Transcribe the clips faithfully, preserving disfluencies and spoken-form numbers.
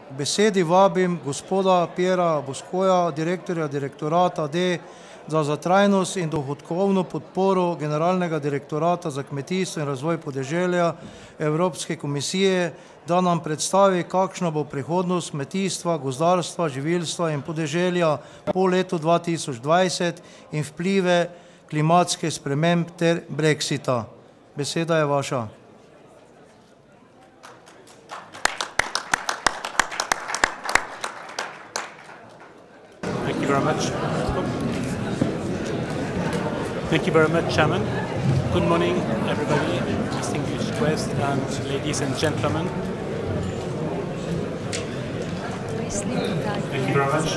besedi vabim gospoda Pjera Boskoja, direktorja direktorata D za, za trajnost in dohodkovno podporo Generalnega direktorata za kmetijstvo in razvoj podeželja Evropske komisije, da nam predstavi, kakšna bo prihodnost kmetijstva, gozdarstva, živilstva in podeželja po letu dva tisoč dvajset in vplive klimatskih sprememb ter Brexita. Beseda je vaša. Thank you very much. Thank you very much, Chairman. Good morning, everybody, distinguished guests and ladies and gentlemen. Thank you very much.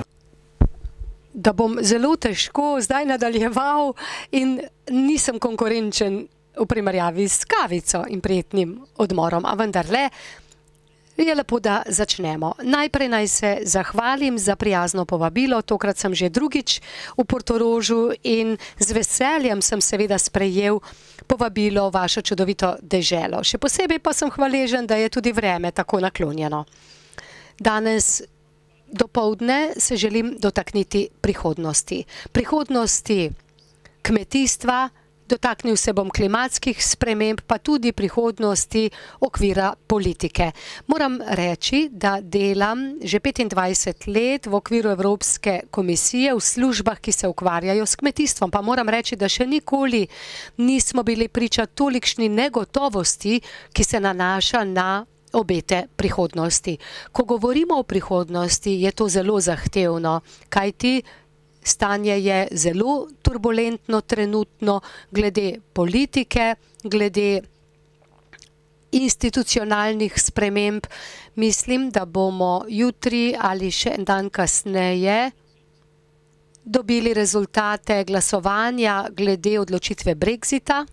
Da bom zelo težko zdaj nadaljeval in nisem konkurenčen v primerjavi s kavico in prijetnim odmorom, a vendarle je lepo, da začnemo. Najprej naj se zahvalim za prijazno povabilo, tokrat sem že drugič v Portorožu in z veseljem sem seveda sprejel povabilo v vašo čudovito deželo. Še posebej pa sem hvaležen, da je tudi vreme tako naklonjeno. Danes dopoldne se želim dotakniti prihodnosti. Prihodnosti kmetijstva, dotaknil se bom klimatskih sprememb, pa tudi prihodnosti okvira politike. Moram reči, da delam že petindvajset let v okviru Evropske komisije v službah, ki se ukvarjajo s kmetijstvom. Pa moram reči, da še nikoli nismo bili priča tolikšni negotovosti, ki se nanaša na obete prihodnosti. Ko govorimo o prihodnosti, je to zelo zahtevno, kajti stanje je zelo turbulentno trenutno glede politike, glede institucionalnih sprememb. Mislim, da bomo jutri ali še en dan kasneje dobili rezultate glasovanja glede odločitve Brexita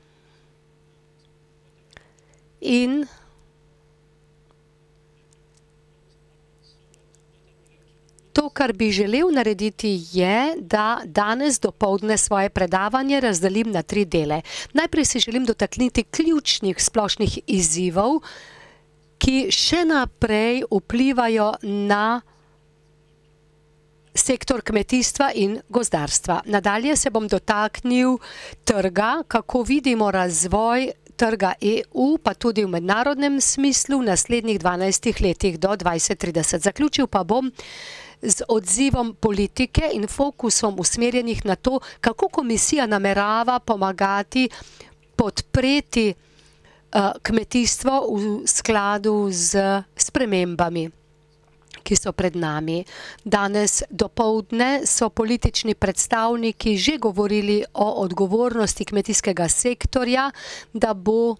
in to, kar bi želel narediti, je, da danes dopoldne svoje predavanje razdelim na tri dele. Najprej se želim dotakniti ključnih splošnih izzivov, ki še naprej vplivajo na sektor kmetijstva in gozdarstva. Nadalje se bom dotaknil trga, kako vidimo razvoj trga E U, pa tudi v mednarodnem smislu v naslednjih dvanajstih letih do dvajset trideset. Zaključil pa bom z odzivom politike in fokusom usmerjenih na to, kako komisija namerava pomagati, podpreti uh, kmetijstvo v skladu z spremembami, ki so pred nami. Danes dopoldne so politični predstavniki že govorili o odgovornosti kmetijskega sektorja, da bo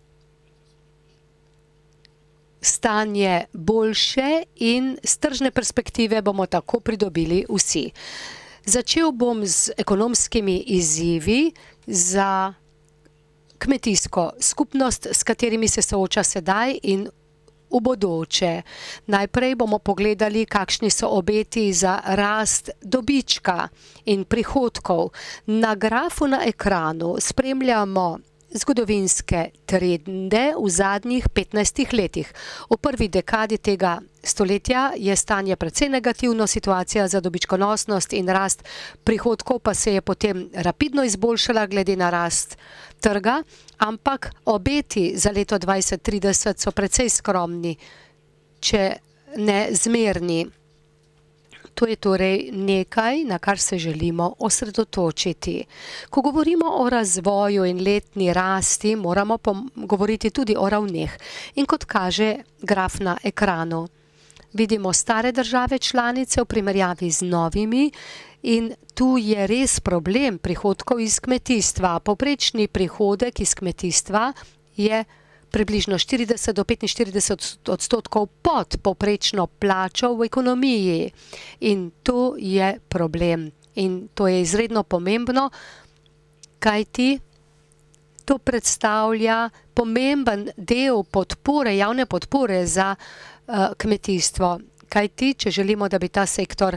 stanje boljše in z tržne perspektive bomo tako pridobili vsi. Začel bom z ekonomskimi izzivi za kmetijsko skupnost, s katerimi se sooča sedaj in v bodoče. Najprej bomo pogledali, kakšni so obeti za rast dobička in prihodkov. Na grafu na ekranu spremljamo zgodovinske trende v zadnjih petnajstih letih. V prvi dekadi tega stoletja je stanje precej negativno, situacija za dobičkonosnost in rast prihodkov pa se je potem rapidno izboljšala glede na rast trga, ampak obeti za leto dvajset trideset so precej skromni, če ne zmerni. To je torej nekaj, na kar se želimo osredotočiti. Ko govorimo o razvoju in letni rasti, moramo govoriti tudi o ravneh. In kot kaže graf na ekranu, vidimo stare države članice v primerjavi z novimi in tu je res problem prihodkov iz kmetijstva. Povprečni prihodek iz kmetijstva je približno štirideset do petinštirideset odstotkov pod povprečno plačo v ekonomiji. In to je problem. In to je izredno pomembno, kajti to predstavlja pomemben del podpore, javne podpore za uh, kmetijstvo. Kajti, če želimo, da bi ta sektor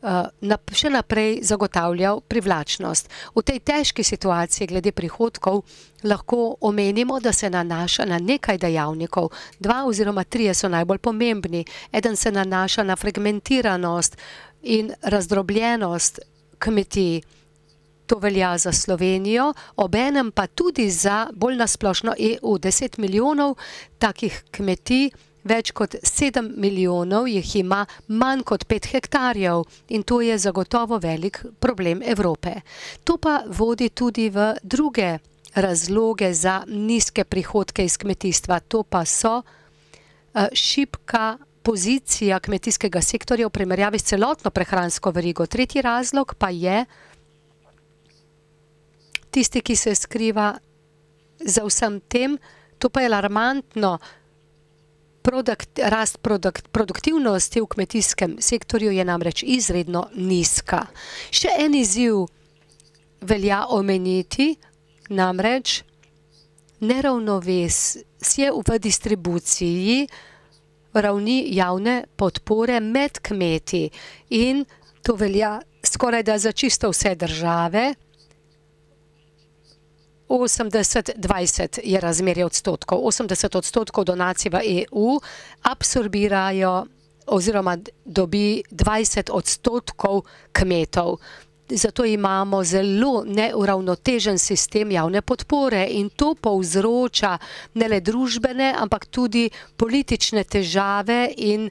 še naprej zagotavljal privlačnost. V tej težki situaciji glede prihodkov lahko omenimo, da se nanaša na nekaj dejavnikov. Dva oziroma trije so najbolj pomembni. Eden se nanaša na fragmentiranost in razdrobljenost kmetij. To velja za Slovenijo, obenem pa tudi za bolj nasplošno E U. Deset milijonov takih kmetij, več kot sedem milijonov jih ima manj kot pet hektarjev in to je zagotovo velik problem Evrope. To pa vodi tudi v druge razloge za nizke prihodke iz kmetijstva. To pa so šibka pozicija kmetijskega sektorja v primerjavi s celotno prehransko verigo. Tretji razlog pa je tisti, ki se skriva za vsem tem, to pa je alarmantno. Produkt, rast produkt, produktivnosti v kmetijskem sektorju je namreč izredno nizka. Še en izziv velja omeniti, namreč neravnovesje v distribuciji ravni javne podpore med kmeti in to velja skoraj da za čisto vse države. osemdeset dvajset je razmerje odstotkov. osemdeset odstotkov donacij v E U absorbirajo oziroma dobi dvajset odstotkov kmetov. Zato imamo zelo neuravnotežen sistem javne podpore in to povzroča ne le družbene, ampak tudi politične težave in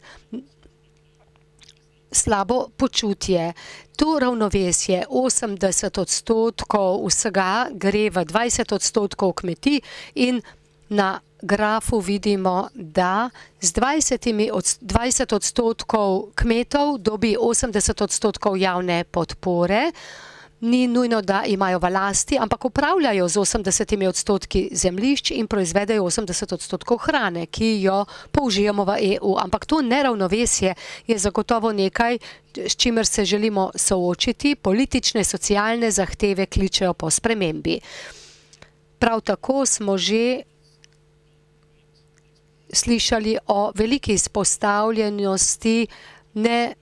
slabo počutje. To ravnovesje osemdeset odstotkov vsega gre v dvajset odstotkov kmetij in na grafu vidimo, da z dvajset odstotkov kmetov dobi osemdeset odstotkov javne podpore. Ni nujno, da imajo v lasti, ampak upravljajo z osemdesetimi odstotki zemljišč in proizvedejo osemdeset odstotkov hrane, ki jo použijemo v E U. Ampak to neravnovesje je zagotovo nekaj, s čimer se želimo soočiti. Politične, socialne zahteve kličejo po spremembi. Prav tako smo že slišali o veliki izpostavljenosti ne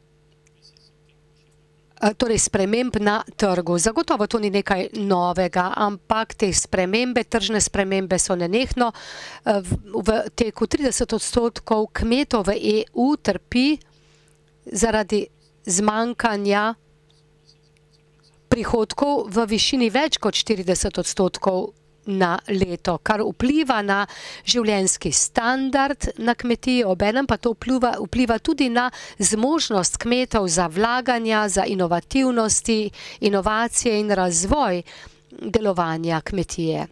torej sprememb na trgu. Zagotovo to ni nekaj novega, ampak te spremembe, tržne spremembe so nenehno. V teku trideset odstotkov kmetov v E U trpi zaradi zmanjkanja prihodkov v višini več kot štirideset odstotkov na leto, kar vpliva na življenjski standard na kmetiji, obenem pa to vpliva, vpliva tudi na zmožnost kmetov za vlaganja, za inovativnosti, inovacije in razvoj delovanja kmetije.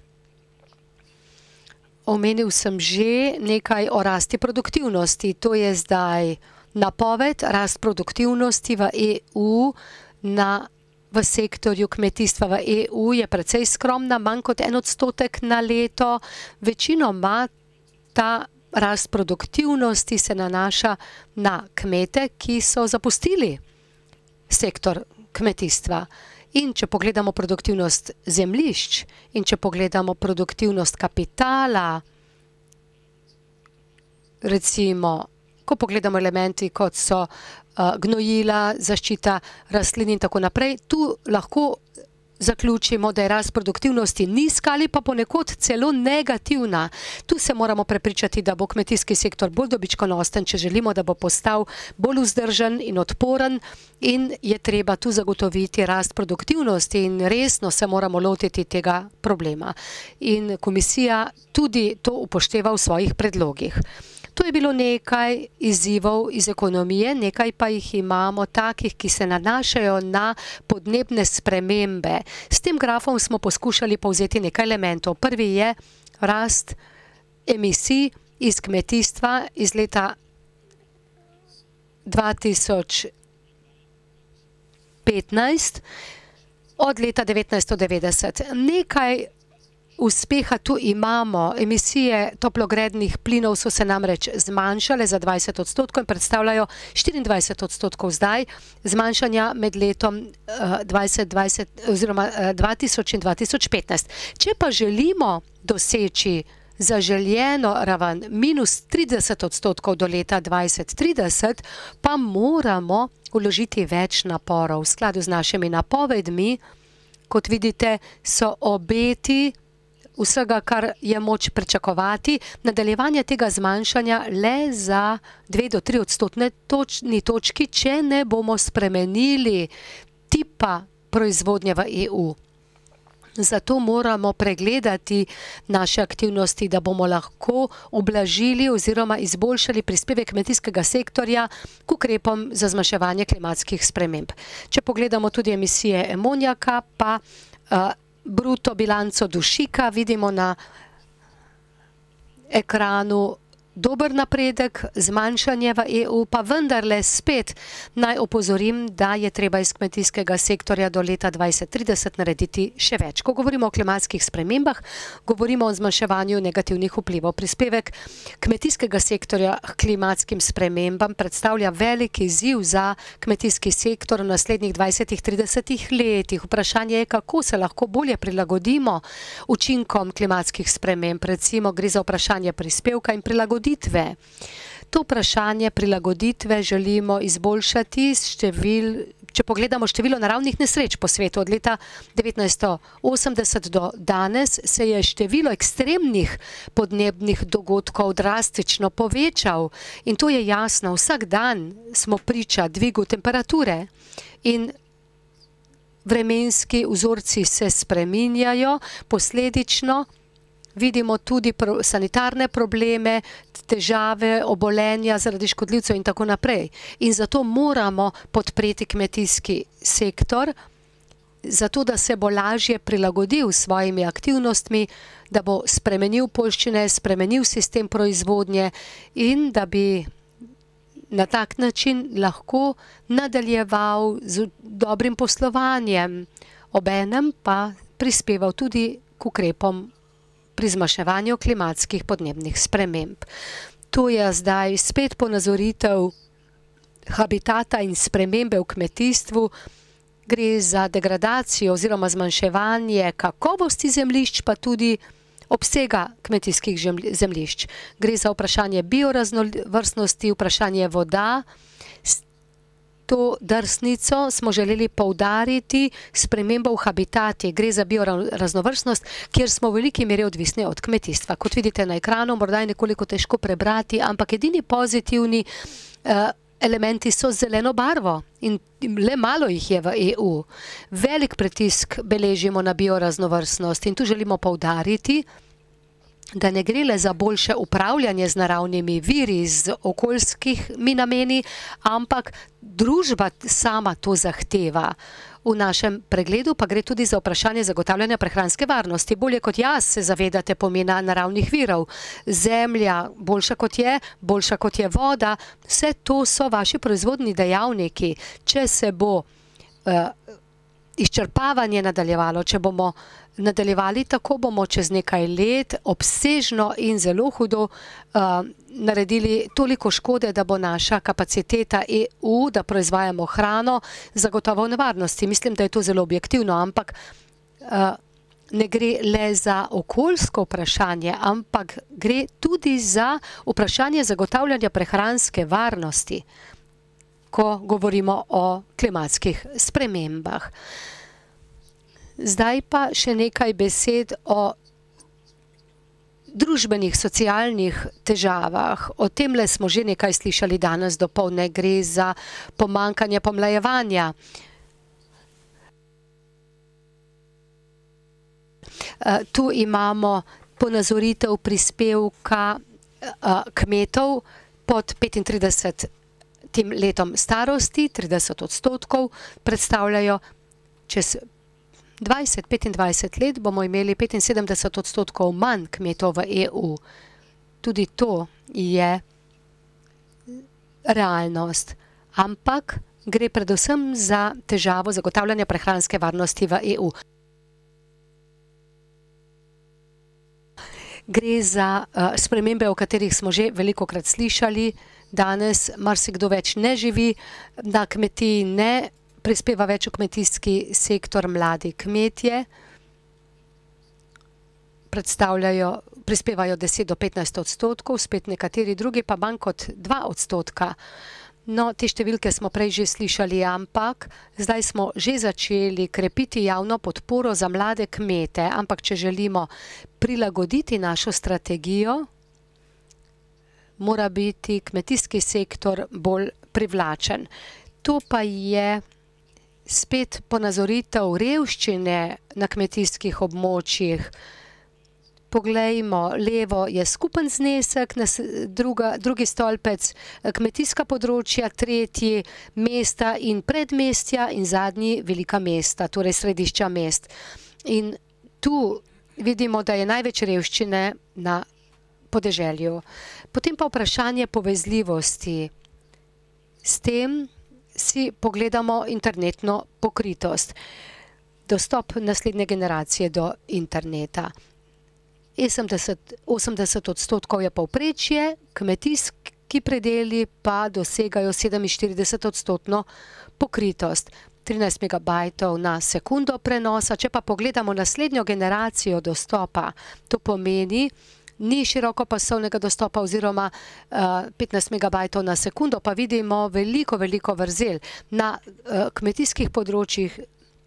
Omenil sem že nekaj o rasti produktivnosti. To je zdaj napoved. Rast produktivnosti v E U na v sektorju kmetijstva v E U je precej skromna, manj kot en odstotek na leto. Večinoma ta rast produktivnosti se nanaša na kmete, ki so zapustili sektor kmetijstva. In če pogledamo produktivnost zemljišč in če pogledamo produktivnost kapitala, recimo, ko pogledamo elementi, kot so gnojila, zaščita rastlin in tako naprej, tu lahko zaključimo, da je rast produktivnosti nizka ali pa ponekod celo negativna. Tu se moramo prepričati, da bo kmetijski sektor bolj dobičkonosten, če želimo, da bo postal bolj vzdržen in odporen in je treba tu zagotoviti rast produktivnosti in resno se moramo lotiti tega problema. In komisija tudi to upošteva v svojih predlogih. To je bilo nekaj izzivov iz ekonomije, nekaj pa jih imamo takih, ki se nanašajo na podnebne spremembe. S tem grafom smo poskušali povzeti nekaj elementov. Prvi je rast emisij iz kmetijstva iz leta dva tisoč petnajst od leta devetnajststo devetdeset. Nekaj uspeha tu imamo. Emisije toplogrednih plinov so se namreč zmanjšale za dvajset odstotkov in predstavljajo štiriindvajset odstotkov zdaj, zmanjšanja med letom dvajset dvajset oziroma dva tisoč in dva tisoč petnajst. Če pa želimo doseči zaželjeno raven minus trideset odstotkov do leta dvajset trideset, pa moramo vložiti več naporov. V skladu z našimi napovedmi, kot vidite, so obeti vsega, kar je moč pričakovati, nadaljevanje tega zmanjšanja le za dve do tri odstotne točni točki, če ne bomo spremenili tipa proizvodnje v E U. Zato moramo pregledati naše aktivnosti, da bomo lahko ublažili oziroma izboljšali prispevek kmetijskega sektorja k ukrepom za zmanjševanje klimatskih sprememb. Če pogledamo tudi emisije amonijaka, pa uh, bruto bilanco dušika vidimo na ekranu dober napredek, zmanjšanje v E U, pa vendarle spet naj opozorim, da je treba iz kmetijskega sektorja do leta dvajset trideset narediti še več. Ko govorimo o klimatskih spremembah, govorimo o zmanjševanju negativnih vplivov. Prispevek kmetijskega sektorja k klimatskim spremembam predstavlja velik izziv za kmetijski sektor v naslednjih dvajsetih do tridesetih letih. Vprašanje je, kako se lahko bolje prilagodimo učinkom klimatskih sprememb. Recimo gre za vprašanje prispevka in prilagoditve. To vprašanje prilagoditve želimo izboljšati s števil, če pogledamo število naravnih nesreč po svetu. Od leta devetnajststo osemdeset do danes se je število ekstremnih podnebnih dogodkov drastično povečal. In to je jasno, vsak dan smo priča dvigu temperature in vremenski vzorci se spreminjajo, posledično vidimo tudi sanitarne probleme, težave, obolenja zaradi škodljivcev in tako naprej. In zato moramo podpreti kmetijski sektor, zato da se bo lažje prilagodil s svojimi aktivnostmi, da bo spremenil poljščine, spremenil sistem proizvodnje in da bi na tak način lahko nadaljeval z dobrim poslovanjem, obenem pa prispeval tudi k ukrepom pri zmanjševanju klimatskih podnebnih sprememb. To je zdaj spet ponazoritev habitata in spremembe v kmetijstvu. Gre za degradacijo oziroma zmanjševanje kakovosti zemljišč, pa tudi obsega kmetijskih zemljišč. Gre za vprašanje bioraznovrstnosti, vprašanje voda. To drsnico smo želeli poudariti spremembo v habitati. Gre za bioraznovrstnost, kjer smo v veliki meri odvisni od kmetijstva. Kot vidite na ekranu, morda je nekoliko težko prebrati, ampak edini pozitivni uh, elementi so zeleno barvo in le malo jih je v E U. Velik pritisk beležimo na bioraznovrstnost in tu želimo poudariti, da ne gre le za boljše upravljanje z naravnimi viri, z okoljskimi nameni, ampak družba sama to zahteva. V našem pregledu pa gre tudi za vprašanje zagotavljanja prehranske varnosti. Bolje kot jaz se zavedate pomena naravnih virov. Zemlja, boljša kot je, boljša kot je voda, vse to so vaši proizvodni dejavniki. Če se bo uh, izčrpavanje nadaljevalo, če bomo nadaljevali tako, bomo čez nekaj let obsežno in zelo hudo uh, naredili toliko škode, da bo naša kapaciteta E U, da proizvajamo hrano, zagotovo v nevarnosti. Mislim, da je to zelo objektivno, ampak uh, ne gre le za okoljsko vprašanje, ampak gre tudi za vprašanje zagotavljanja prehranske varnosti, ko govorimo o klimatskih spremembah. Zdaj pa še nekaj besed o družbenih, socialnih težavah. O temle smo že nekaj slišali danes dopoldne. Gre za pomanjkanje pomlajevanja. Tu imamo ponazoritev prispevka kmetov pod petintridesetim letom starosti, trideset odstotkov predstavljajo. Čez dvajset do petindvajset let bomo imeli petinsedemdeset odstotkov manj kmetov v E U. Tudi to je realnost. Ampak gre predvsem za težavo zagotavljanja prehranske varnosti v E U. Gre za uh, spremembe, o katerih smo že velikokrat slišali. Danes marsikdo več ne živi na kmetiji, ne prispeva več v kmetijski sektor. Mladi kmetje predstavljajo prispevajo deset do petnajst odstotkov, spet nekateri drugi pa manj kot dva odstotka. No, te številke smo prej že slišali, ampak zdaj smo že začeli krepiti javno podporo za mlade kmete, ampak če želimo prilagoditi našo strategijo, mora biti kmetijski sektor bolj privlačen. To pa je spet ponazoritev revščine na kmetijskih območjih. Poglejmo, levo je skupen znesek, druga, drugi stolpec kmetijska področja, tretji mesta in predmestja in zadnji velika mesta, torej središča mest. In tu vidimo, da je največ revščine na podeželju. Potem pa vprašanje povezljivosti. S tem si pogledamo internetno pokritost. Dostop naslednje generacije do interneta. osemdeset odstotkov je povprečje, kmetijski predeli pa dosegajo sedeminštirideset odstotno pokritost. trinajst megabajtov na sekundo prenosa. Če pa pogledamo naslednjo generacijo dostopa, to pomeni, ni širokopasovnega dostopa oziroma uh, petnajst megabajtov na sekundo, pa vidimo veliko, veliko vrzel. Na uh, kmetijskih področjih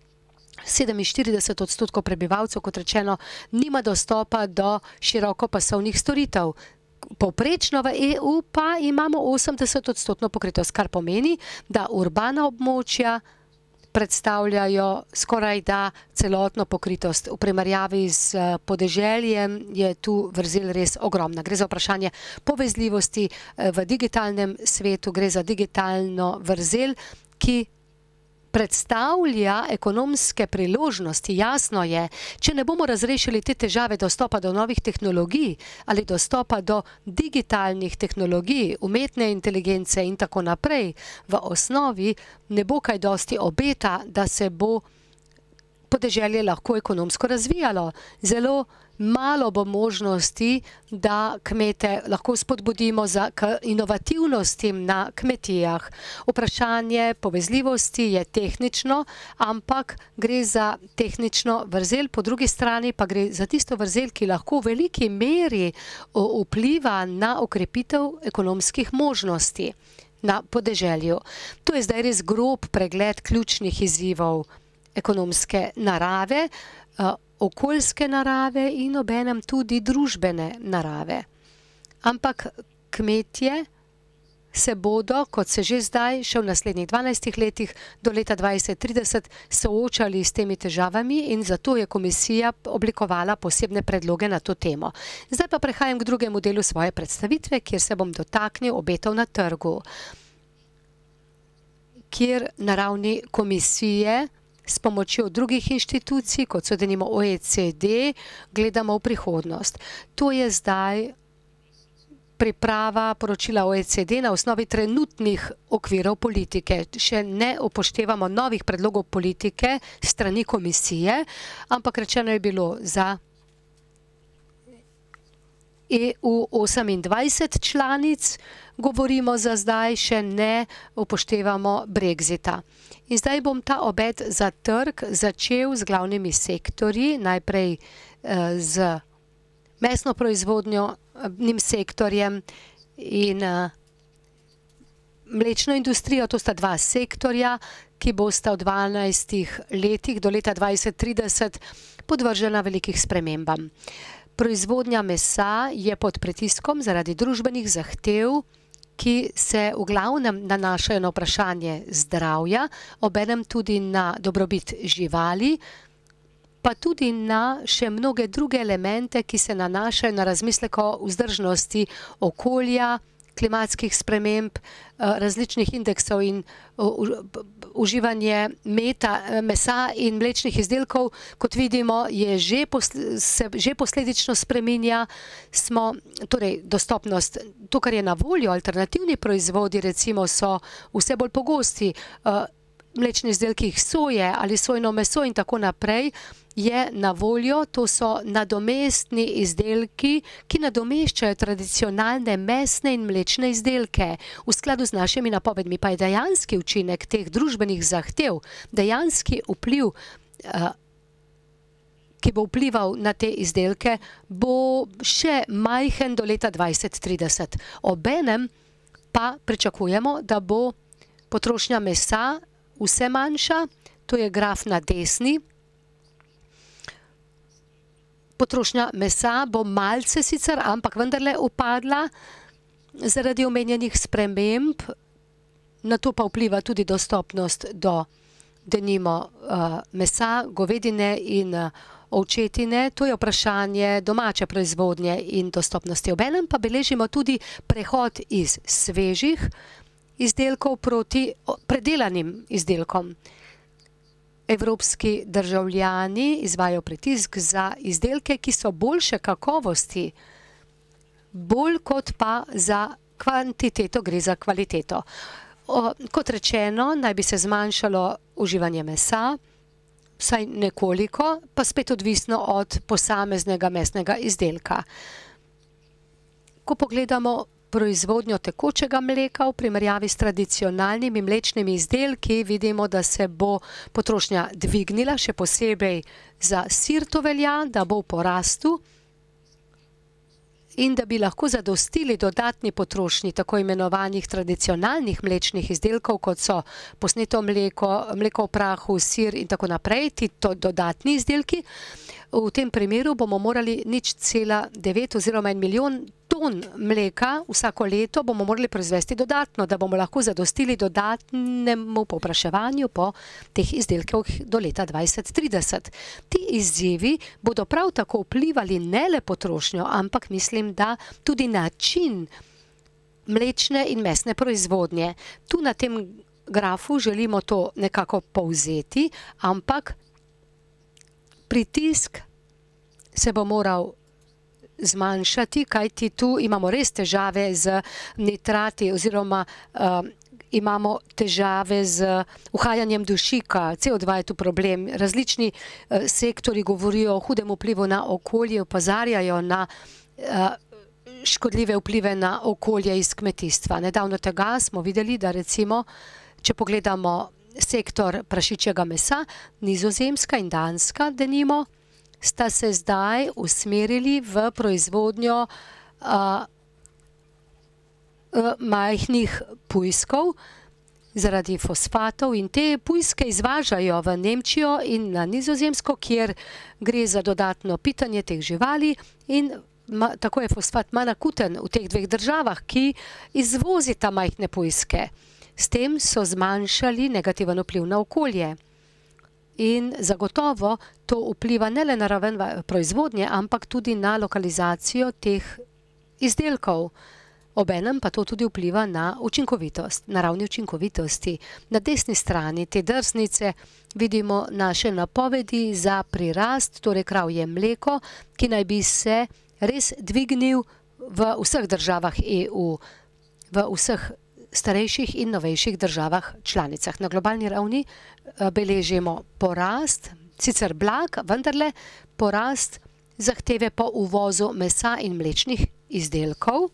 sedeminštirideset odstotkov prebivalcev, kot rečeno, nima dostopa do širokopasovnih storitev. Povprečno v E U pa imamo osemdeset odstotno pokritost, kar pomeni, da urbana območja predstavljajo skoraj da celotno pokritost. V primerjavi z podeželjem je tu vrzel res ogromna. Gre za vprašanje povezljivosti v digitalnem svetu, gre za digitalno vrzel, ki predstavlja ekonomske priložnosti. Jasno je, če ne bomo razrešili te težave dostopa do novih tehnologij ali dostopa do digitalnih tehnologij, umetne inteligence in tako naprej, v osnovi ne bo kaj dosti obeta, da se bo podeželje lahko ekonomsko razvijalo. Zelo malo bo možnosti, da kmete lahko spodbudimo za k inovativnostim na kmetijah. Vprašanje povezljivosti je tehnično, ampak gre za tehnično vrzel, po drugi strani pa gre za tisto vrzel, ki lahko v veliki meri vpliva na okrepitev ekonomskih možnosti na podeželju. To je zdaj res grob pregled ključnih izzivov ekonomske narave, okoljske narave in obenem tudi družbene narave. Ampak kmetje se bodo, kot se že zdaj, še v naslednjih dvanajstih letih do leta dvajset trideset soočali s temi težavami in zato je komisija oblikovala posebne predloge na to temo. Zdaj pa prehajam k drugemu delu svoje predstavitve, kjer se bom dotaknil obetov na trgu, kjer na ravni komisije s pomočjo drugih inštitucij, kot so denimo O E C D, gledamo v prihodnost. To je zdaj priprava poročila O E C D na osnovi trenutnih okvirov politike. Še ne upoštevamo novih predlogov politike strani komisije, ampak rečeno je bilo za E U osemindvajset članic, govorimo za zdaj, še ne upoštevamo Brexita. In zdaj bom ta obet za trg začel z glavnimi sektorji, najprej z mesno proizvodnjnim sektorjem in mlečno industrijo. To sta dva sektorja, ki bosta v dvanajstih letih do leta dvajset trideset podvržena velikih spremembam. Proizvodnja mesa je pod pritiskom zaradi družbenih zahtev, ki se v glavnem nanašajo na vprašanje zdravja, obenem tudi na dobrobit živali, pa tudi na še mnoge druge elemente, ki se nanašajo na razmislek o vzdržnosti okolja, klimatskih sprememb, različnih indeksov in uživanje meta, mesa in mlečnih izdelkov, kot vidimo, je že, se že posledično spreminja. Smo, torej, dostopnost, to, kar je na voljo, alternativni proizvodi, recimo, so vse bolj pogosti, mlečni izdelki soje ali sojno meso in tako naprej, je na voljo. To so nadomestni izdelki, ki nadomeščajo tradicionalne mesne in mlečne izdelke. V skladu z našimi napovedmi pa je dejanski učinek teh družbenih zahtev, dejanski vpliv uh, ki bo vplival na te izdelke, bo še majhen do leta dvajset trideset. Obenem pa pričakujemo, da bo potrošnja mesa vse manjša, to je graf na desni. Potrošnja mesa bo malce sicer, ampak vendarle upadla zaradi omenjenih sprememb, na to pa vpliva tudi dostopnost do denimo mesa, govedine in ovčetine. To je vprašanje domače proizvodnje in dostopnosti. Obenem pa beležimo tudi prehod iz svežih izdelkov proti predelanim izdelkom. Evropski državljani izvajajo pritisk za izdelke, ki so boljše kakovosti, bolj kot pa za kvantiteto, gre za kvaliteto. O, kot rečeno, naj bi se zmanjšalo uživanje mesa, vsaj nekoliko, pa spet odvisno od posameznega mesnega izdelka. Ko pogledamo proizvodnjo tekočega mleka v primerjavi s tradicionalnimi mlečnimi izdelki, vidimo, da se bo potrošnja dvignila, še posebej za sir to velja, da bo v porastu in da bi lahko zadostili dodatni potrošnji tako imenovanih tradicionalnih mlečnih izdelkov, kot so posneto mleko, mleko v prahu, sir in tako naprej, ti to dodatni izdelki. V tem primeru bomo morali nič cela devet oziroma en milijon ton mleka vsako leto bomo morali proizvesti dodatno, da bomo lahko zadostili dodatnemu povpraševanju po teh izdelkih do leta dvajset trideset. Ti izzivi bodo prav tako vplivali ne le potrošnjo, ampak mislim, da tudi način mlečne in mesne proizvodnje. Tu na tem grafu želimo to nekako povzeti, ampak pritisk se bo moral zmanjšati, kajti tu imamo res težave z nitrati oziroma uh, imamo težave z uhajanjem dušika, C O dva je tu problem. Različni uh, sektori govorijo o hudem vplivu na okolje, opozarjajo na uh, škodljive vplive na okolje iz kmetijstva. Nedavno tega smo videli, da recimo, če pogledamo sektor prašičjega mesa, Nizozemska in Danska, denimo, sta se zdaj usmerili v proizvodnjo uh, uh, majhnih pujskov zaradi fosfatov in te pujske izvažajo v Nemčijo in na Nizozemsko, kjer gre za dodatno pitanje teh živali in ma, tako je fosfat manj akuten v teh dveh državah, ki izvozita majhne pujske. S tem so zmanjšali negativen vpliv na okolje. In zagotovo to vpliva ne le na raven proizvodnje, ampak tudi na lokalizacijo teh izdelkov. Obenem pa to tudi vpliva na učinkovitost, na ravni učinkovitosti. Na desni strani te drsnice vidimo naše napovedi za prirast, torej kravje mleko, ki naj bi se res dvignil v vseh državah E U, v vseh starejših in novejših državah članicah. Na globalni ravni beležimo porast, sicer blag, vendarle porast zahteve po uvozu mesa in mlečnih izdelkov.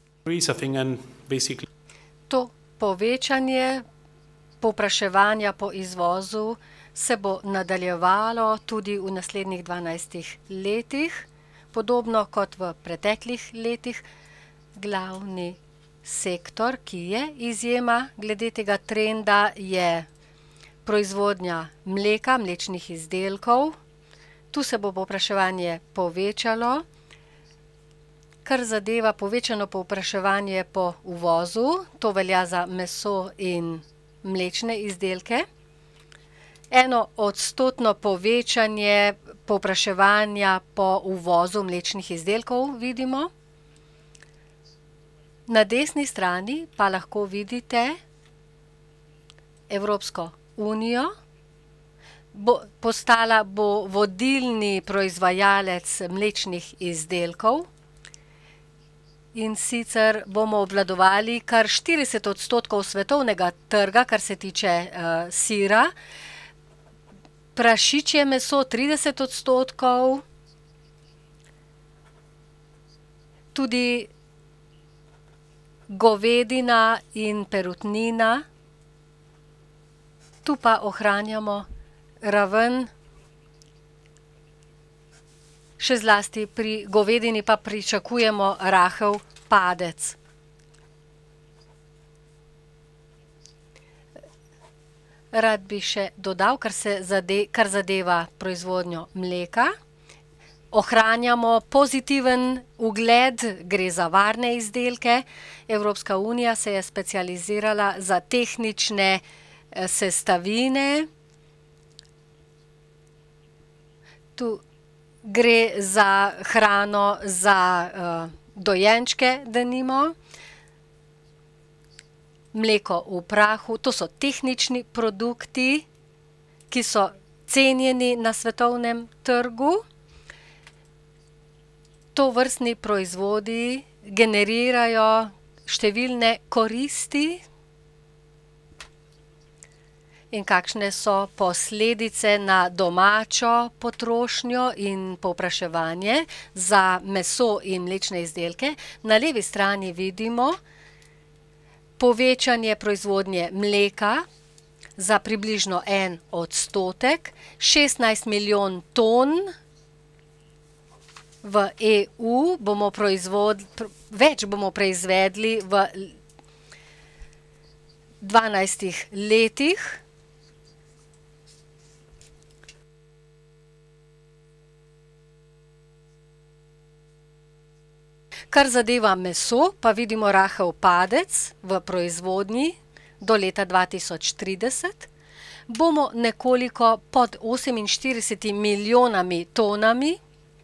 To povečanje povpraševanja po izvozu se bo nadaljevalo tudi v naslednjih dvanajstih letih, podobno kot v preteklih letih. Glavni sektor, ki je izjema glede tega trenda, je proizvodnja mleka, mlečnih izdelkov. Tu se bo povpraševanje povečalo, kar zadeva povečano povpraševanje po uvozu. To velja za meso in mlečne izdelke. Eno odstotno povečanje povpraševanja po uvozu mlečnih izdelkov vidimo. Na desni strani pa lahko vidite Evropsko unijo. Bo, postala bo vodilni proizvajalec mlečnih izdelkov in sicer bomo obvladovali kar štirideset odstotkov svetovnega trga, kar se tiče uh, sira, prašičje meso trideset odstotkov, tudi govedina in perutnina. Tu pa ohranjamo raven Še zlasti pri govedini pa pričakujemo rahel padec. Rad bi še dodal, kar se zade, kar zadeva proizvodnjo mleka. Ohranjamo pozitiven ugled, gre za varne izdelke. Evropska unija se je specializirala za tehnične sestavine. Tu gre za hrano za uh, dojenčke, denimo. Mleko v prahu, to so tehnični produkti, ki so cenjeni na svetovnem trgu. Tovrstni proizvodi generirajo številne koristi. In kakšne so posledice na domačo potrošnjo in povpraševanje za meso in mlečne izdelke. Na levi strani vidimo povečanje proizvodnje mleka za približno en odstotek, šestnajst milijon ton v E U, bomo proizvod, več bomo proizvedli v dvanajstih letih. Kar zadeva meso, pa vidimo rahel padec v proizvodnji do leta dva tisoč trideset. Bomo nekoliko pod oseminštirideset milijonami tonami.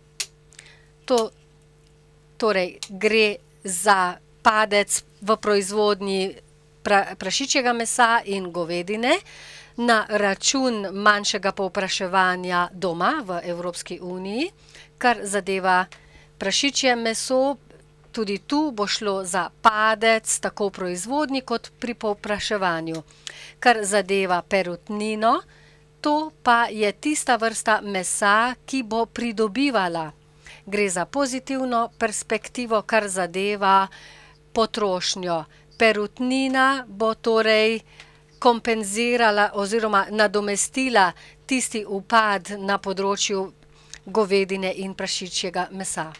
To, torej gre za padec v proizvodnji pra, prašičjega mesa in govedine na račun manjšega povpraševanja doma v Evropski uniji. Kar zadeva prašičje meso, tudi tu bo šlo za padec tako v proizvodnji kot pri povpraševanju. Kar zadeva perutnino, to pa je tista vrsta mesa, ki bo pridobivala. Gre za pozitivno perspektivo, kar zadeva potrošnjo. Perutnina bo torej kompenzirala oziroma nadomestila tisti upad na področju govedine in prašičjega mesa.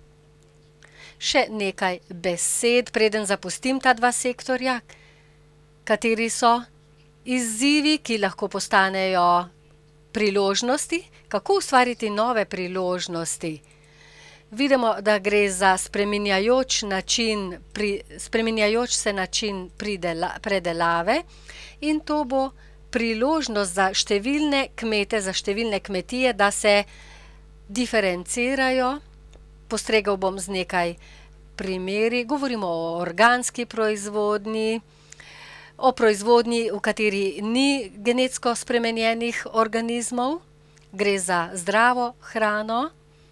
Še nekaj besed, preden zapustim ta dva sektorja. Kateri so izzivi, ki lahko postanejo priložnosti? Kako ustvariti nove priložnosti? Vidimo, da gre za spreminjajoč način, pri, spreminjajoč se način pridela, predelave in to bo priložnost za številne kmete, za številne kmetije, da se diferencirajo. Postregel bom z nekaj primeri. Govorimo o organski proizvodnji, o proizvodnji, v kateri ni genetsko spremenjenih organizmov. Gre za zdravo hrano.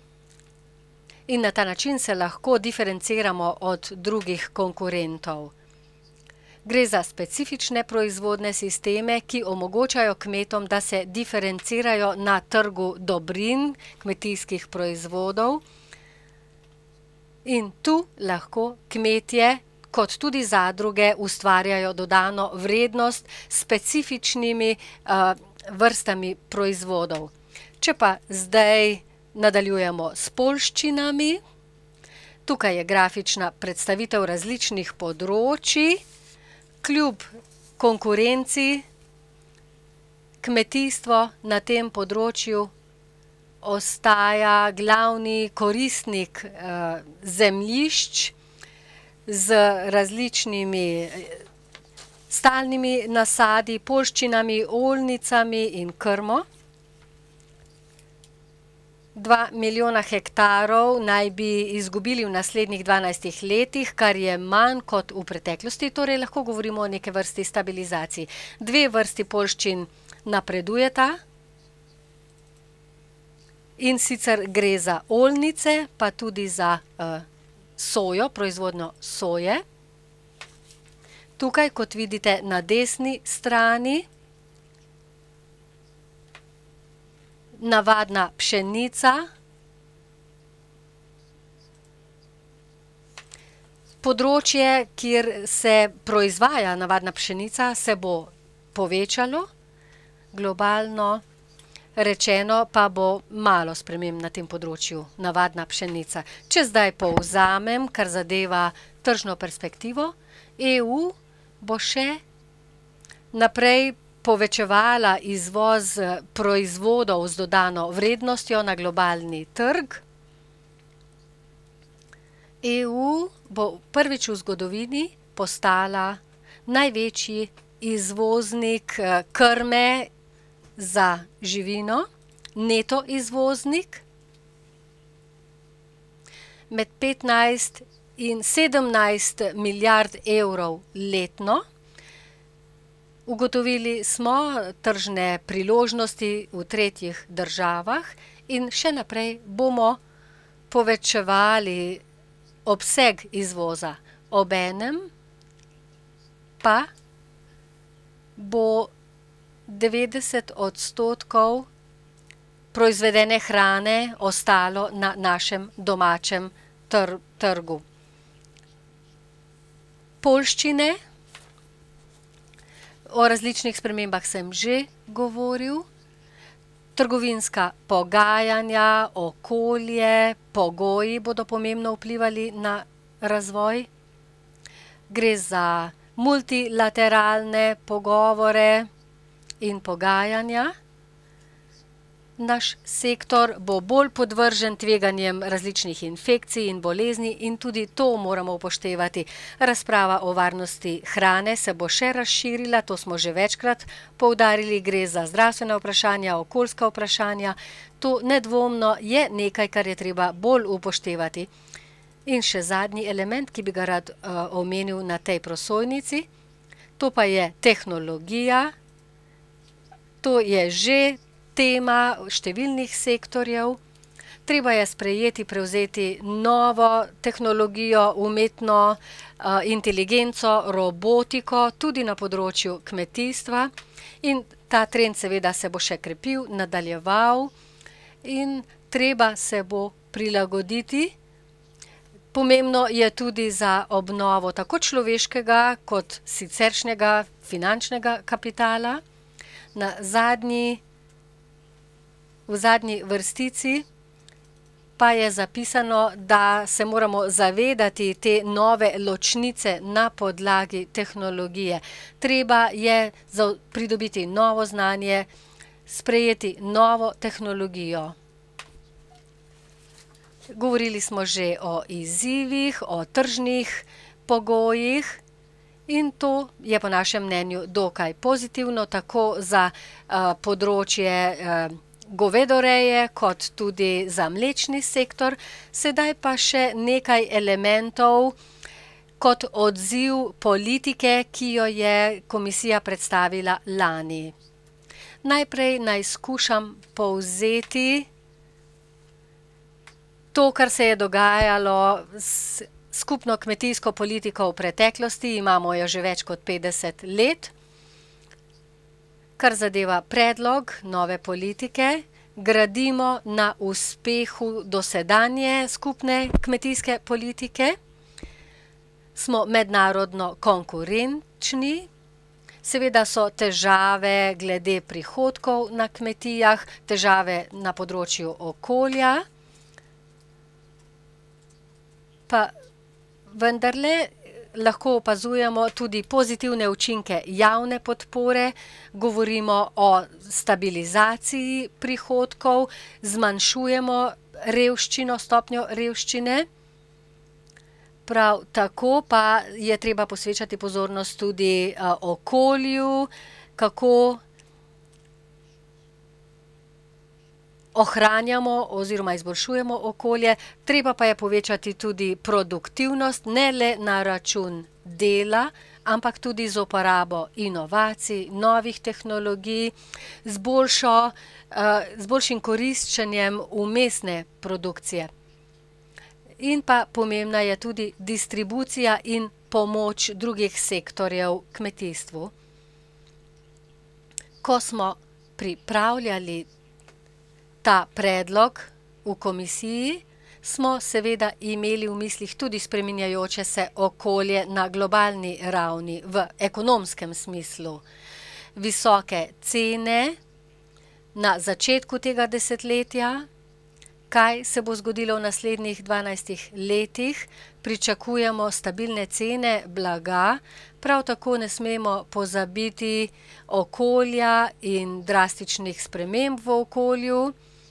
In na ta način se lahko diferenciramo od drugih konkurentov. Gre za specifične proizvodne sisteme, ki omogočajo kmetom, da se diferencirajo na trgu dobrin, kmetijskih proizvodov. In tu lahko kmetje, kot tudi zadruge, ustvarjajo dodano vrednost s specifičnimi uh, vrstami proizvodov. Če pa zdaj nadaljujemo s poljščinami. Tukaj je grafična predstavitev različnih področij. Kljub konkurenci kmetijstvo na tem področju ostaja glavni koristnik eh, zemljišč z različnimi stalnimi nasadi, poljščinami, oljnicami in krmo. Dva milijona hektarov naj bi izgubili v naslednjih dvanajstih letih, kar je manj kot v preteklosti, torej lahko govorimo o neke vrsti stabilizaciji. Dve vrsti poljščin napredujeta in sicer gre za oljnice, pa tudi za uh, sojo, proizvodnjo soje. Tukaj, kot vidite na desni strani, navadna pšenica, področje, kjer se proizvaja navadna pšenica, se bo povečalo globalno. rečeno pa bo malo sprememb na tem področju, navadna pšenica. Če zdaj povzamem, kar zadeva tržno perspektivo, E U bo še naprej povečevala izvoz proizvodov z dodano vrednostjo na globalni trg. E U bo prvič v zgodovini postala največji izvoznik krme za živino, neto izvoznik, med petnajst in sedemnajst milijard evrov letno. Ugotovili smo tržne priložnosti v tretjih državah in še naprej bomo povečevali obseg izvoza. Obenem pa bo devetdeset odstotkov proizvedene hrane ostalo na našem domačem tr trgu. Poljščine, o različnih spremembah sem že govoril, trgovinska pogajanja, okolje, pogoji bodo pomembno vplivali na razvoj. Gre za multilateralne pogovore in pogajanja. Naš sektor bo bolj podvržen tveganjem različnih infekcij in bolezni in tudi to moramo upoštevati. Razprava o varnosti hrane se bo še razširila, to smo že večkrat poudarili, gre za zdravstvena vprašanja, okoljska vprašanja. To nedvomno je nekaj, kar je treba bolj upoštevati. In še zadnji element, ki bi ga rad uh, omenil na tej prosojnici, to pa je tehnologija. To je že tema številnih sektorjev. Treba je sprejeti, prevzeti novo tehnologijo, umetno uh, inteligenco, robotiko, tudi na področju kmetijstva. In ta trend seveda se bo še krepil, nadaljeval in treba se bo prilagoditi. Pomembno je tudi za obnovo tako človeškega kot siceršnjega finančnega kapitala. Na zadnji, v zadnji vrstici pa je zapisano, da se moramo zavedati te nove ločnice na podlagi tehnologije. Treba je pridobiti novo znanje, sprejeti novo tehnologijo. Govorili smo že o izzivih, o tržnih pogojih in to je po našem mnenju dokaj pozitivno, tako za uh, področje uh, govedoreje kot tudi za mlečni sektor. Sedaj pa še nekaj elementov kot odziv politike, ki jo je komisija predstavila lani. Najprej naj skušam povzeti to, kar se je dogajalo s skupno kmetijsko politiko v preteklosti, imamo jo že več kot petdeset let. Kar zadeva predlog nove politike, gradimo na uspehu dosedanje skupne kmetijske politike. Smo mednarodno konkurenčni, seveda so težave glede prihodkov na kmetijah, težave na področju okolja, pa vendarle lahko opazujemo tudi pozitivne učinke javne podpore, govorimo o stabilizaciji prihodkov, zmanjšujemo revščino, stopnjo revščine. Prav tako pa je treba posvečati pozornost tudi uh, okolju, kako ohranjamo oziroma izboljšujemo okolje, treba pa je povečati tudi produktivnost, ne le na račun dela, ampak tudi z uporabo inovacij, novih tehnologij, z, boljšo, uh, z boljšim koriščenjem vmesne produkcije. In pa pomembna je tudi distribucija in pomoč drugih sektorjev kmetijstvu. Ko smo pripravljali ta predlog v komisiji, smo seveda imeli v mislih tudi spreminjajoče se okolje na globalni ravni v ekonomskem smislu. Visoke cene na začetku tega desetletja. Kaj se bo zgodilo v naslednjih dvanajstih letih? Pričakujemo stabilne cene blaga, prav tako ne smemo pozabiti okolja in drastičnih sprememb v okolju.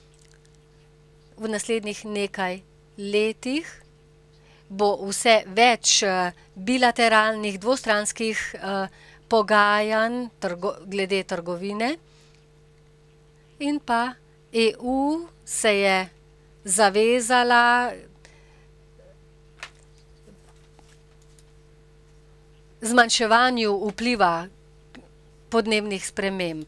V naslednjih nekaj letih bo vse več bilateralnih, dvostranskih pogajanj glede trgovine in pa E U se je zavezala zmanjševanju vpliva podnebnih sprememb.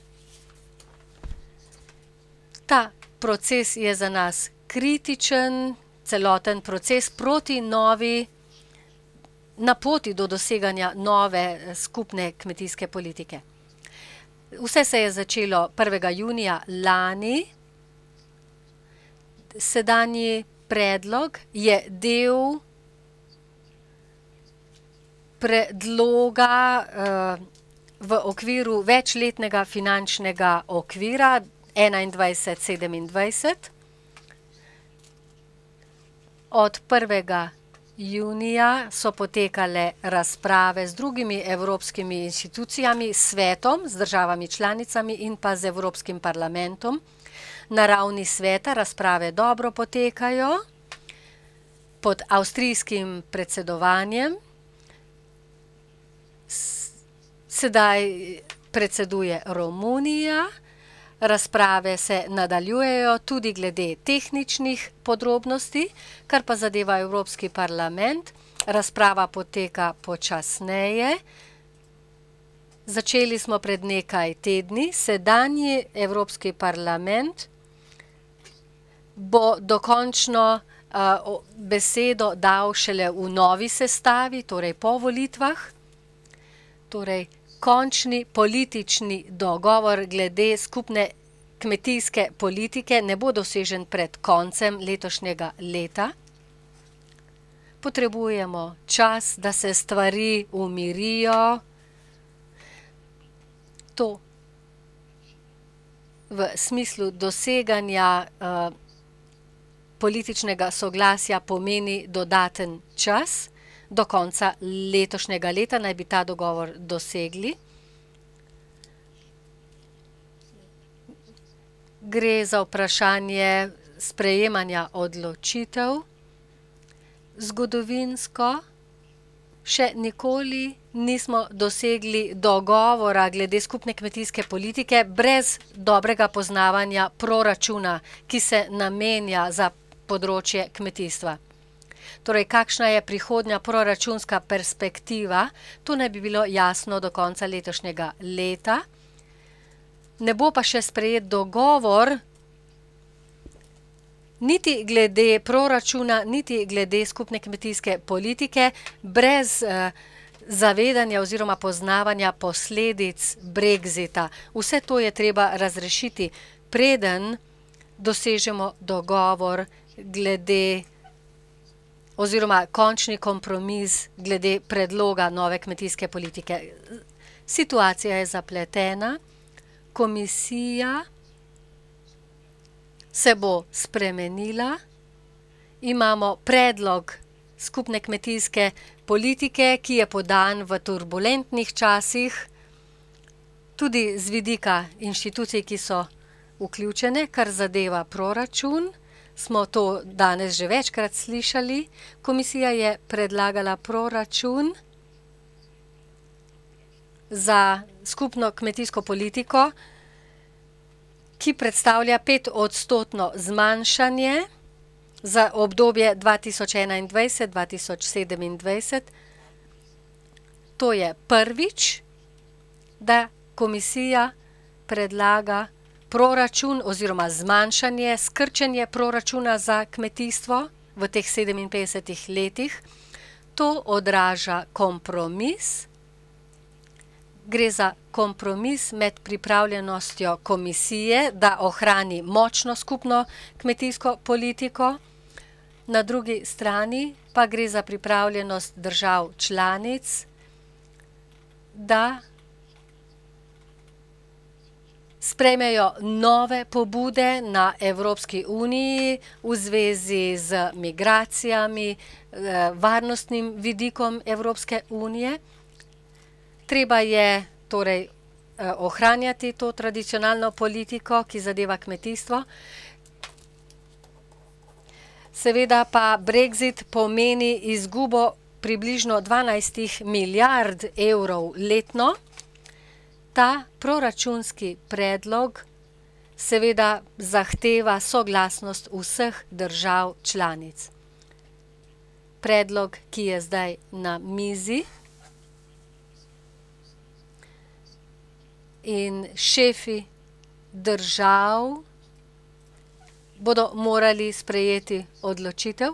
Ta proces je za nas kritičen, celoten proces proti novi, na poti do doseganja nove skupne kmetijske politike. Vse se je začelo prvega junija lani. Sedanji predlog je del predloga v okviru večletnega finančnega okvira enaindvajset sedemindvajset. Od prvega junija so potekale razprave z drugimi evropskimi inštitucijami, svetom, z državami članicami in pa z Evropskim parlamentom. Na ravni sveta razprave dobro potekajo pod avstrijskim predsedovanjem. Sedaj predseduje Romunija. Razprave se nadaljujejo tudi glede tehničnih podrobnosti, kar pa zadeva Evropski parlament. Razprava poteka počasneje. Začeli smo pred nekaj tedni. Sedanji Evropski parlament bo dokončno uh, besedo dal šele v novi sestavi, torej po volitvah. Torej, končni politični dogovor glede skupne kmetijske politike ne bo dosežen pred koncem letošnjega leta. Potrebujemo čas, da se stvari umirijo. To v smislu doseganja uh, političnega soglasja pomeni dodaten čas. Do konca letošnjega leta naj bi ta dogovor dosegli. Gre za vprašanje sprejemanja odločitev. Zgodovinsko še nikoli nismo dosegli dogovora glede skupne kmetijske politike brez dobrega poznavanja proračuna, ki se namenja za področje kmetijstva. Torej, kakšna je prihodnja proračunska perspektiva, to naj bi bilo jasno do konca letošnjega leta. Ne bo pa še sprejet dogovor niti glede proračuna, niti glede skupne kmetijske politike, brez eh, zavedanja oziroma poznavanja posledic Brexita. Vse to je treba razrešiti, preden dosežemo dogovor glede oziroma končni kompromis glede predloga nove kmetijske politike. Situacija je zapletena, komisija se bo spremenila, imamo predlog skupne kmetijske politike, ki je podan v turbulentnih časih, tudi z vidika inštitucij, ki so vključene, kar zadeva proračun. Smo to danes že večkrat slišali. Komisija je predlagala proračun za skupno kmetijsko politiko, ki predstavlja pet odstotno zmanjšanje za obdobje dva tisoč enaindvajset do dva tisoč sedemindvajset. To je prvič, da komisija predlaga proračun oziroma zmanjšanje, skrčenje proračuna za kmetijstvo v teh sedeminpetdesetih letih. To odraža kompromis. Gre za kompromis med pripravljenostjo komisije, da ohrani močno skupno kmetijsko politiko. Na drugi strani pa gre za pripravljenost držav članic, da sprejmejo nove pobude na Evropski uniji v zvezi z migracijami, varnostnim vidikom Evropske unije. Treba je torej ohranjati to tradicionalno politiko, ki zadeva kmetijstvo. Seveda pa Brexit pomeni izgubo približno dvanajst milijard evrov letno. Ta proračunski predlog seveda zahteva soglasnost vseh držav članic. Predlog, ki je zdaj na mizi, in šefi držav bodo morali sprejeti odločitev,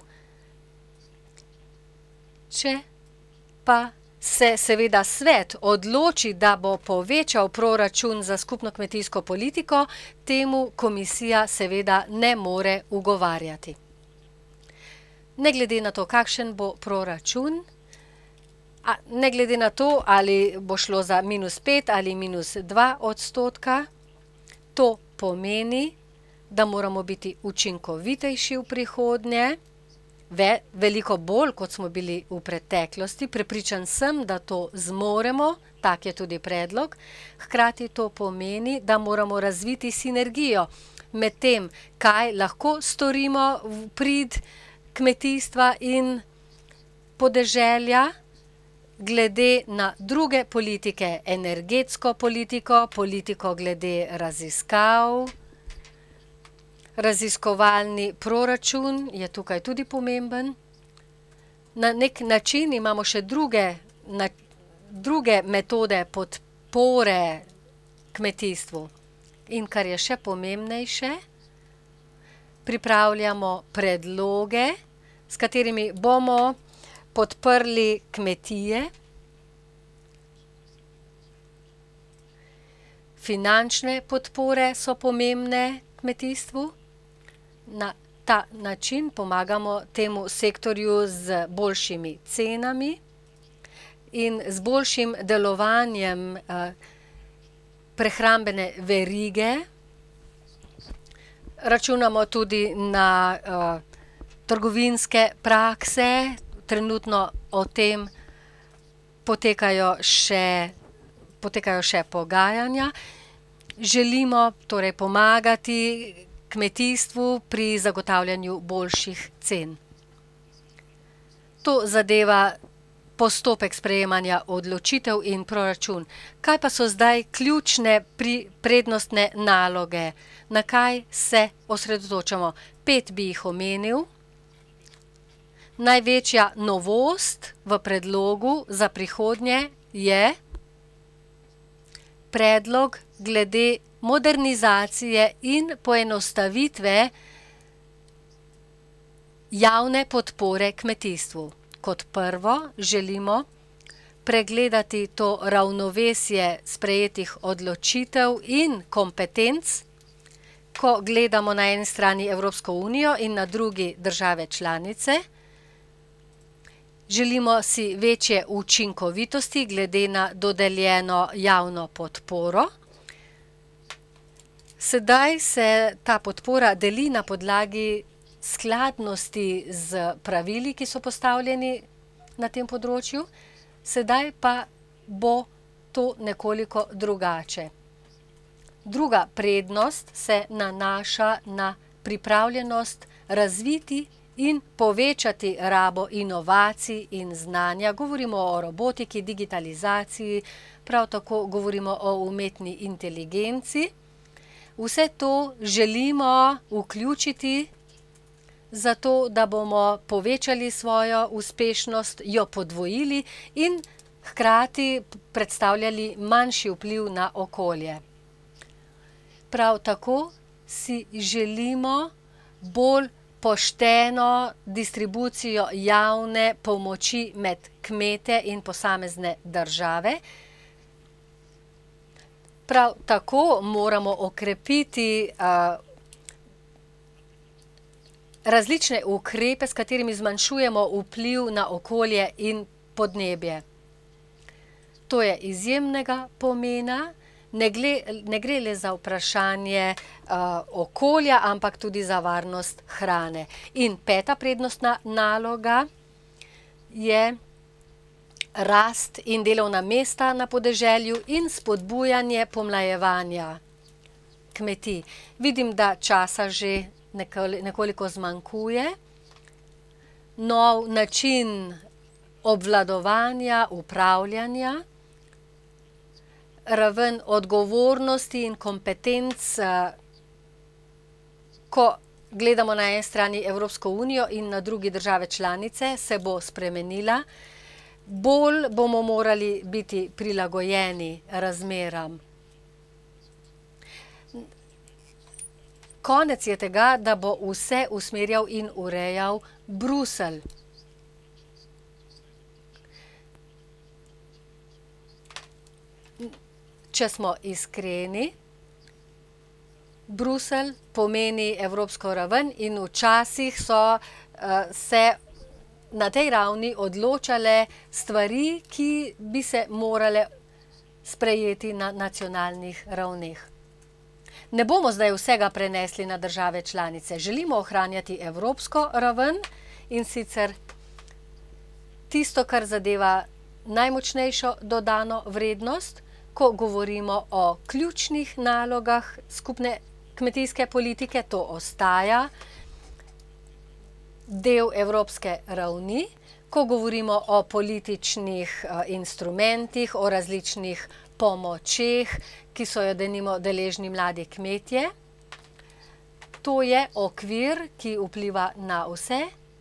če pa se seveda svet odloči, da bo povečal proračun za skupno kmetijsko politiko, temu komisija seveda ne more ugovarjati. Ne glede na to, kakšen bo proračun, a ne glede na to, ali bo šlo za minus pet ali minus dva odstotka, to pomeni, da moramo biti učinkovitejši v prihodnje, Ve, veliko bolj, kot smo bili v preteklosti. Prepričan sem, da to zmoremo, tak je tudi predlog. Hkrati to pomeni, da moramo razviti sinergijo med tem, kaj lahko storimo v prid kmetijstva in podeželja, glede na druge politike, energetsko politiko, politiko glede raziskav. Raziskovalni proračun je tukaj tudi pomemben. Na nek način imamo še druge, na, druge metode podpore kmetijstvu. In kar je še pomembnejše, pripravljamo predloge, s katerimi bomo podprli kmetije, finančne podpore so pomembne kmetijstvu. Na ta način pomagamo temu sektorju z boljšimi cenami in z boljšim delovanjem eh, prehrambene verige. Računamo tudi na eh, trgovinske prakse. Trenutno o tem potekajo še, potekajo še pogajanja. Želimo torej pomagati kmetijstvu pri zagotavljanju boljših cen. To zadeva postopek sprejemanja odločitev in proračun. Kaj pa so zdaj ključne pri prednostne naloge? Na kaj se osredotočamo? Pet bi jih omenil. Največja novost v predlogu za prihodnje je predlog glede modernizacije in poenostavitve javne podpore kmetijstvu. Kot prvo želimo pregledati to ravnovesje sprejetih odločitev in kompetenc, ko gledamo na eni strani Evropsko unijo in na drugi države članice. Želimo si večje učinkovitosti glede na dodeljeno javno podporo. Sedaj se ta podpora deli na podlagi skladnosti z pravili, ki so postavljeni na tem področju. Sedaj pa bo to nekoliko drugače. Druga prednost se nanaša na pripravljenost razviti in povečati rabo inovacij in znanja. Govorimo o robotiki, digitalizaciji, prav tako govorimo o umetni inteligenci. Vse to želimo vključiti zato, da bomo povečali svojo uspešnost, jo podvojili in hkrati predstavljali manjši vpliv na okolje. Prav tako si želimo bolj pošteno distribucijo javne pomoči med kmete in posamezne države. Prav tako moramo okrepiti uh, različne ukrepe, s katerimi zmanjšujemo vpliv na okolje in podnebje. To je izjemnega pomena. ne, gle, ne gre le za vprašanje uh, okolja, ampak tudi za varnost hrane. In peta prednostna naloga je rast in delovna mesta na podeželju in spodbujanje pomlajevanja kmetij. Vidim, da časa že nekoliko zmanjkuje. Nov način obvladovanja, upravljanja, raven odgovornosti in kompetenc, ko gledamo na eni strani Evropsko unijo in na drugi države članice, se bo spremenila. Bolj bomo morali biti prilagojeni razmeram. Konec je tega, da bo vse usmerjal in urejal Bruselj. Če smo iskreni, Bruselj pomeni evropsko raven in včasih so uh, se na tej ravni odločale stvari, ki bi se morale sprejeti na nacionalnih ravneh. Ne bomo zdaj vsega prenesli na države članice. Želimo ohranjati evropsko raven in sicer tisto, kar zadeva najmočnejšo dodano vrednost, ko govorimo o ključnih nalogah skupne kmetijske politike, to ostaja del evropske ravni. Ko govorimo o političnih uh, instrumentih, o različnih pomočeh, ki so jo denimo deležni mladi kmetje, to je okvir, ki vpliva na vse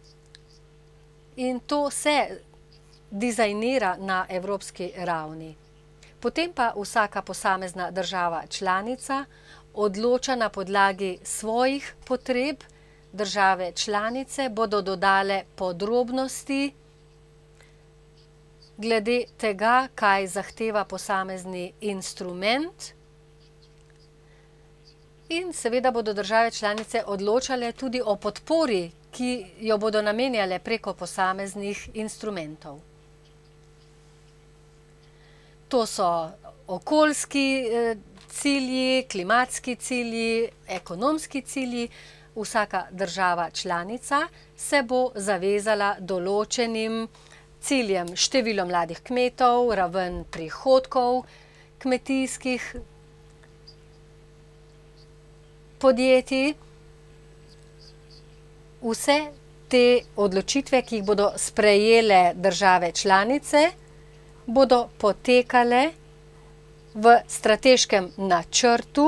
in to se dizajnira na evropski ravni. Potem pa vsaka posamezna država članica odloča na podlagi svojih potreb. Države članice bodo dodale podrobnosti glede tega, kaj zahteva posamezni instrument, in seveda bodo države članice odločale tudi o podpori, ki jo bodo namenjale preko posameznih instrumentov. To so okoljski cilji, klimatski cilji, ekonomski cilji. Vsaka država članica se bo zavezala določenim ciljem, število mladih kmetov, raven prihodkov kmetijskih podjetij. Vse te odločitve, ki jih bodo sprejele države članice, bodo potekale v strateškem načrtu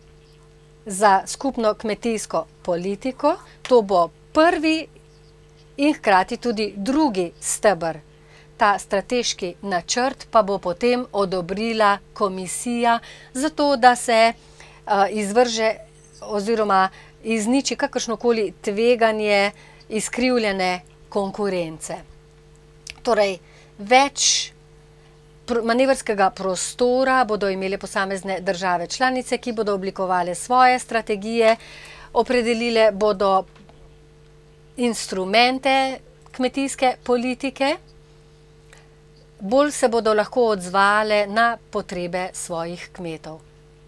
za skupno kmetijsko politiko. To bo prvi in hkrati tudi drugi steber. Ta strateški načrt pa bo potem odobrila komisija, zato da se uh, izvrže oziroma izniči kakršnokoli tveganje izkrivljene konkurence. Torej, več manevrskega prostora bodo imele posamezne države članice, ki bodo oblikovale svoje strategije, opredelile bodo instrumente kmetijske politike, bolj se bodo lahko odzvale na potrebe svojih kmetov.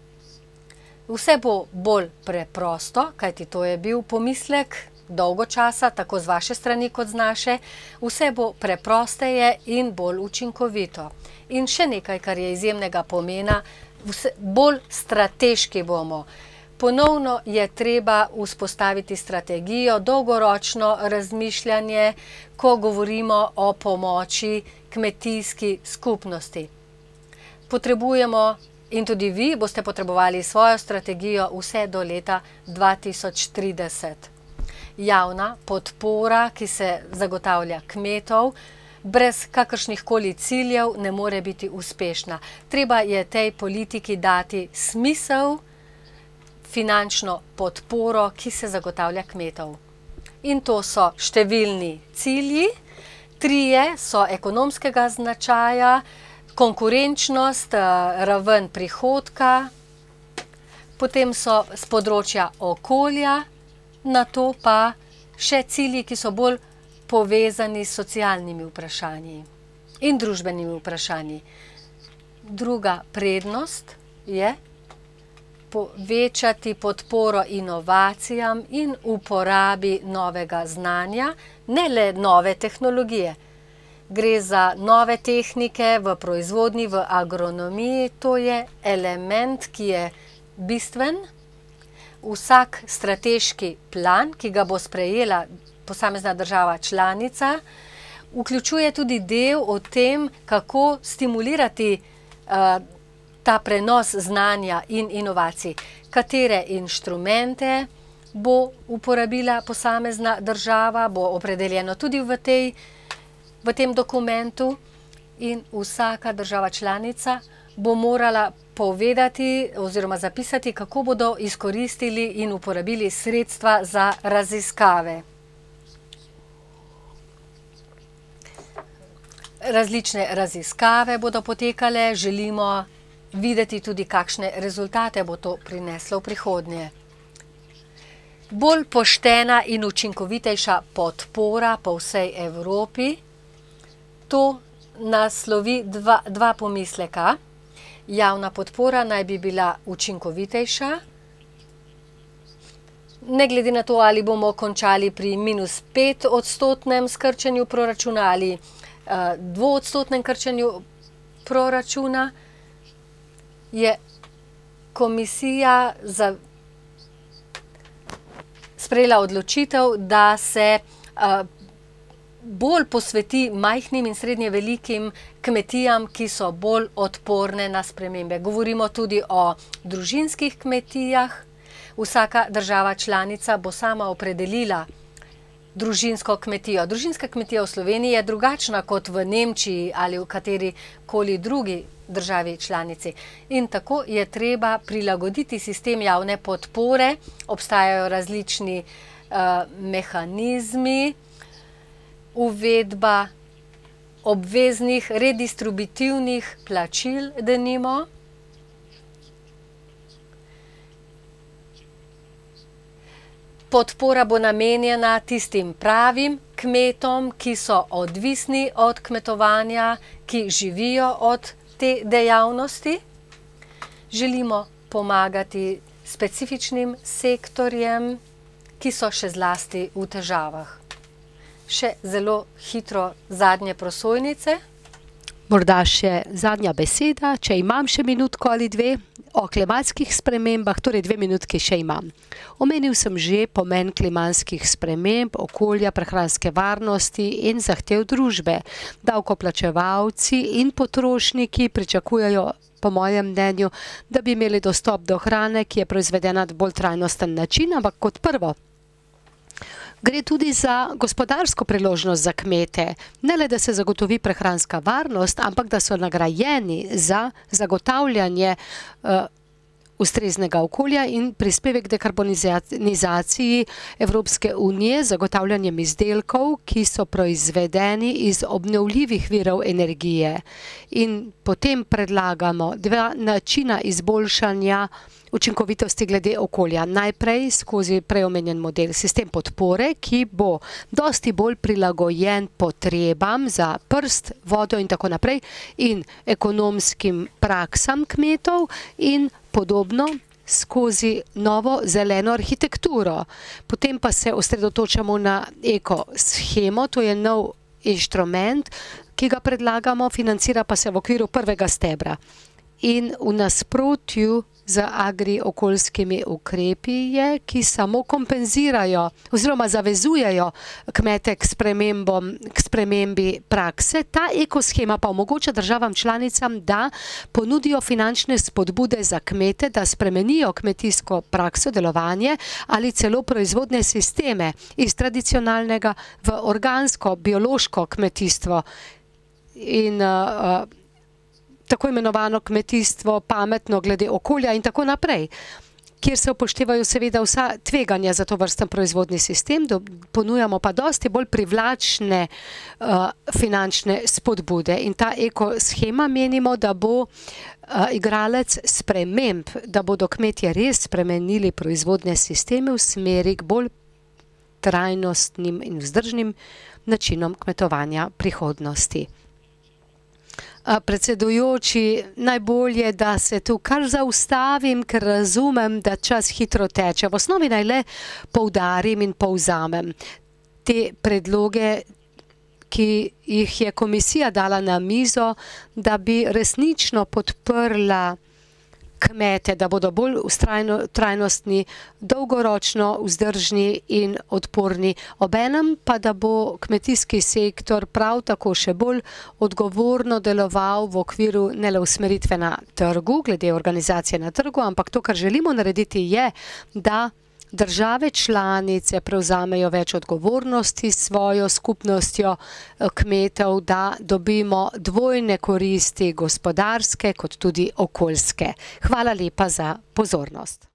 Vse bo bolj preprosto, kajti to je bil pomislek dolgo časa, tako z vaše strani kot z naše. Vse bo preprosteje in bolj učinkovito. In še nekaj, kar je izjemnega pomena, vse, bolj strateški bomo. Ponovno je treba vzpostaviti strategijo, dolgoročno razmišljanje, ko govorimo o pomoči kmetijski skupnosti. Potrebujemo, in tudi vi boste potrebovali svojo strategijo vse do leta dva tisoč trideset. Javna podpora, ki se zagotavlja kmetov, brez kakršnih koli ciljev ne more biti uspešna. Treba je tej politiki dati smisel, finančno podporo, ki se zagotavlja kmetov. In to so številni cilji. Trije so ekonomskega značaja, konkurenčnost, raven prihodka, potem so z področja okolja, na to pa še cilji, ki so bolj povezani s socialnimi vprašanji in družbenimi vprašanji. Druga prednost je povečati podporo inovacijam in uporabi novega znanja, ne le nove tehnologije. Gre za nove tehnike v proizvodnji, v agronomiji, to je element, ki je bistven. Vsak strateški plan, ki ga bo sprejela posamezna država članica, vključuje tudi del o tem, kako stimulirati uh, ta prenos znanja in inovacij. Katere inštrumente bo uporabila posamezna država, bo opredeljeno tudi v, tej, v tem dokumentu in vsaka država članica bo morala povedati oziroma zapisati, kako bodo izkoristili in uporabili sredstva za raziskave. Različne raziskave bodo potekale, želimo videti tudi, kakšne rezultate bo to prineslo v prihodnje. Bolj poštena in učinkovitejša podpora po vsej Evropi, to naslovi dva, dva pomisleka. Javna podpora naj bi bila učinkovitejša, ne glede na to, ali bomo končali pri minus pet odstotnem skrčenju proračuna ali uh, dvoodstotnem krčenju proračuna, je komisija za, sprejela odločitev, da se uh, bolj posveti majhnim in srednje velikim kmetijam, ki so bolj odporne na spremembe. Govorimo tudi o družinskih kmetijah. Vsaka država članica bo sama opredelila družinsko kmetijo. Družinska kmetija v Sloveniji je drugačna kot v Nemčiji ali v kateri koli drugi državi članici. In tako je treba prilagoditi sistem javne podpore. Obstajajo različni uh, mehanizmi, uvedba obveznih redistributivnih plačil, denimo. Podpora bo namenjena tistim pravim kmetom, ki so odvisni od kmetovanja, ki živijo od te dejavnosti. Želimo pomagati specifičnim sektorjem, ki so še zlasti v težavah. Še zelo hitro zadnje prosojnice. Morda še zadnja beseda, če imam še minutko ali dve, o klimatskih spremembah, torej dve minutki še imam. Omenil sem že pomen klimatskih sprememb, okolja, prehranske varnosti in zahtev družbe. Davkoplačevalci in potrošniki pričakujejo, po mojem mnenju, da bi imeli dostop do hrane, ki je proizvedena na bolj trajnosten način, ampak kot prvo, gre tudi za gospodarsko priložnost za kmete. Ne le, da se zagotovi prehranska varnost, ampak da so nagrajeni za zagotavljanje uh, ustreznega okolja in prispevek dekarbonizaciji Evropske unije, zagotavljanjem izdelkov, ki so proizvedeni iz obnovljivih virov energije. In potem predlagamo dva načina izboljšanja učinkovitosti glede okolja. Najprej skozi preomenjen model sistem podpore, ki bo dosti bolj prilagojen potrebam za prst, vodo in tako naprej in ekonomskim praksam kmetov in podobno skozi novo zeleno arhitekturo. Potem pa se osredotočamo na ekoshemo, to je nov inštrument, ki ga predlagamo, financira pa se v okviru prvega stebra. In v nasprotju z agri-okoljskimi ukrepi je, ki samo kompenzirajo oziroma zavezujejo kmete k, k spremembi prakse. Ta ekoshema pa omogoča državam članicam, da ponudijo finančne spodbude za kmete, da spremenijo kmetijsko prakso, delovanje ali celo proizvodne sisteme iz tradicionalnega v organsko, biološko kmetijstvo in uh, tako imenovano kmetijstvo, pametno glede okolja in tako naprej, kjer se upoštevajo seveda vsa tveganja za to vrsten proizvodni sistem, ponujamo pa dosti bolj privlačne uh, finančne spodbude. In ta ekoshema menimo, da bo uh, igralec sprememb, da bodo kmetje res spremenili proizvodne sisteme v smeri k bolj trajnostnim in vzdržnim načinom kmetovanja prihodnosti. Predsedujoči, najbolje, da se tu kar zaustavim, ker razumem, da čas hitro teče. V osnovi naj le poudarim in povzamem te predloge, ki jih je komisija dala na mizo, da bi resnično podprla kmete, da bodo bolj trajnostni, dolgoročno vzdržni in odporni. Obenem pa, da bo kmetijski sektor prav tako še bolj odgovorno deloval v okviru ne le usmeritve na trgu, glede organizacije na trgu, ampak to, kar želimo narediti, je, da države članice prevzamejo več odgovornosti s svojo skupnostjo kmetov, da dobimo dvojne koristi, gospodarske kot tudi okoljske. Hvala lepa za pozornost.